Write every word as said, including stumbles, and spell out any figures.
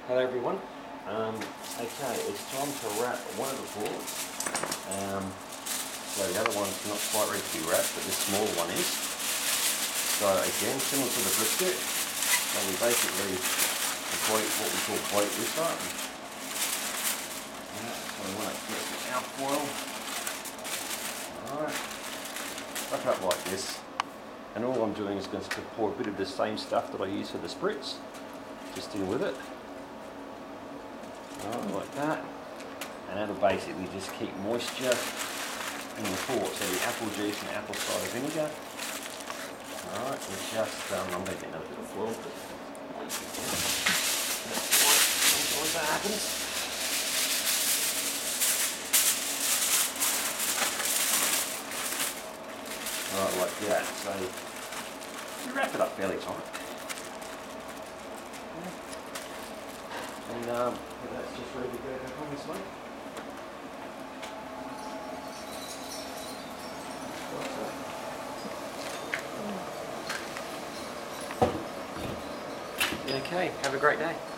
Hello everyone. Um, okay, it's time to wrap one of the boards. Um, so the other one's not quite ready to be wrapped, but this small one is. So again, similar to the brisket, so we basically weight what we call weight this up. Yeah, so we want to get some alfoil. Alright, wrap it up like this. And all I'm doing is going to pour a bit of the same stuff that I use for the spritz, just in with it. Alright, like that. And that'll basically just keep moisture in the port. So the apple juice and apple cider vinegar. Alright, we just, um, I'm going to get another bit of foil. Sometimes that happens. Alright, like that. So you wrap it up fairly tight. And um, that's just ready to go back on this way. Okay, have a great day.